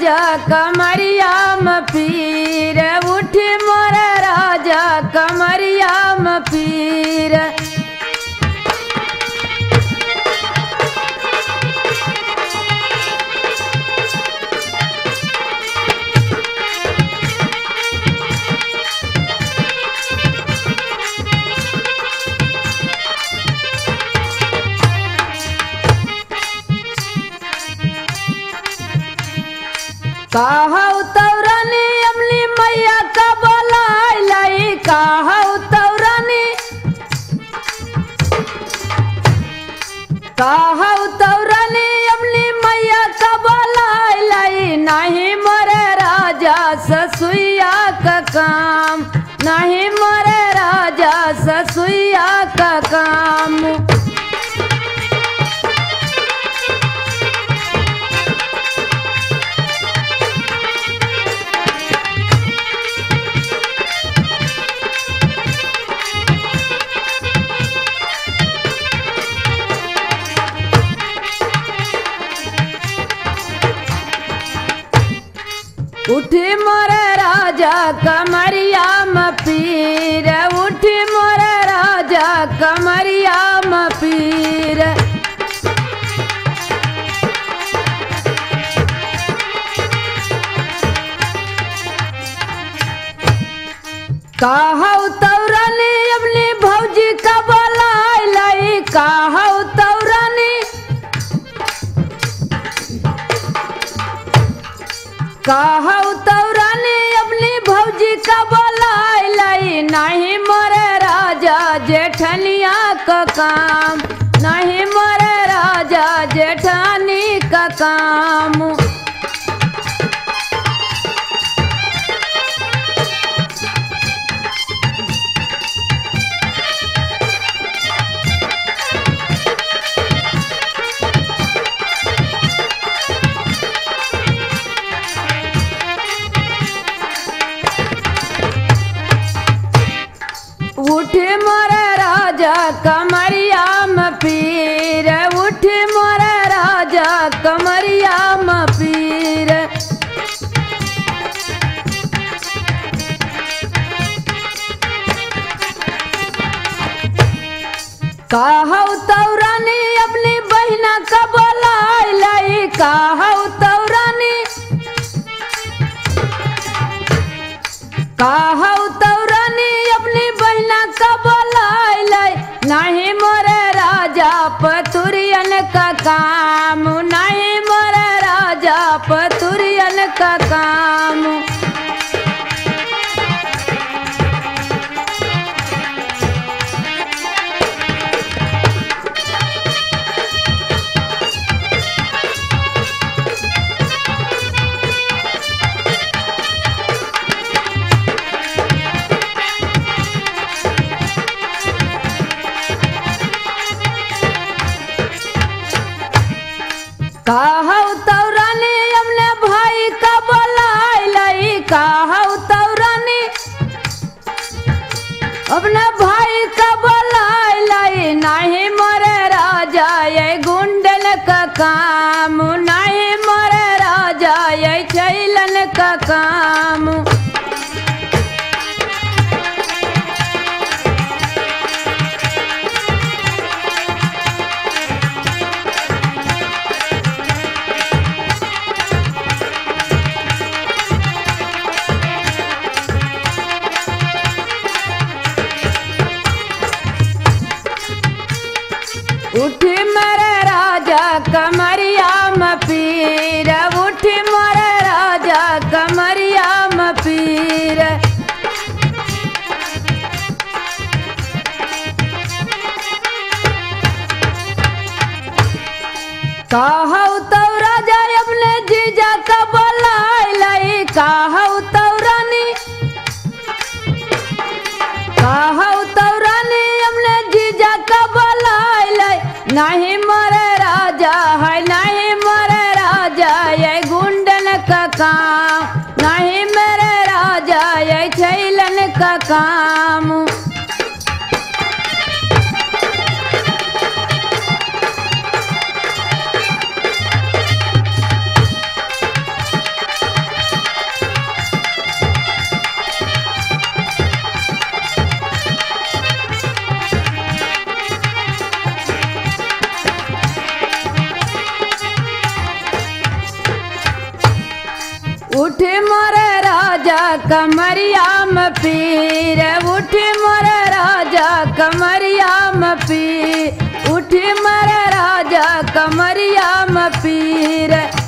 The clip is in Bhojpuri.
राजा कमरिया में पीर, उठी मोर राजा कमरिया में पीर। कहौ तौरानी अमली मैया का बोलाई, कहौ तौरानी, कहौ तौरानी अमली मैया का बोलाई। नहीं मोरे राजा ससुइया का काम, नहीं मोरे राजा ससुइया का काम। उठी मोरे राजा कमरिया में पीर, उठी मोरे राजा कमरिया में पीर। कहौ तौरानी अपनी भौजी का बोलाई, कहौ तौरानी, कहौ तौरानी अपनी भौजी का बोलाई। नहीं मोरे राजा जेठनिया का काम, नहीं मोरे राजा जेठानी का काम। उठी मोरे राजा कमरिया में पीर, उठी मोरे राजा कमरिया में पीर। कहौ तौरानी अपनी बहिना का बोलाई, कहौ तौरानी, कहौ तौरानी अपनी बहिना का बोलाई। नहीं मोरे राजा पतुरियन का काम, नहीं मोरे राजा पतुरियन का काम। कहौ तौरानी अपने भाई का बोलाई, कहौ तौरानी अपने भाई का बोलाई। नहीं मोरे राजा ये गुंडन का काम, नहीं मोरे राजा ये छैलन का काम। उठी मेरे राजा कमरिया में पीर, उठी मेरे राजा कमरिया में पीर। कहौ तो राजा अपने जीजा का बोलाई, कहौ तौरानी, कहौ तौरानी अपने जीजा का बोलाई। नहीं मोरे राजा है, नहीं मोरे राजा ये गुंडन का काम, नहीं मेरे राजा ये छैलन का काम। उठे मोरे राजा कमरिया में पीर, उठे मोरे राजा कमरिया में पीर, उठे मोरे राजा कमरिया में पीर।